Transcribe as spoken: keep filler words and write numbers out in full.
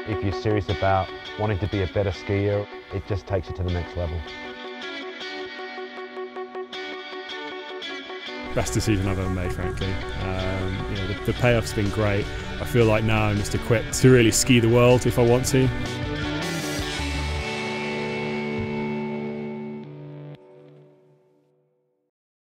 if you're serious about wanting to be a better skier, it just takes you to the next level. Best decision I've ever made, frankly. Um, you know, the, the payoff's been great. I feel like now I'm just equipped to really ski the world if I want to.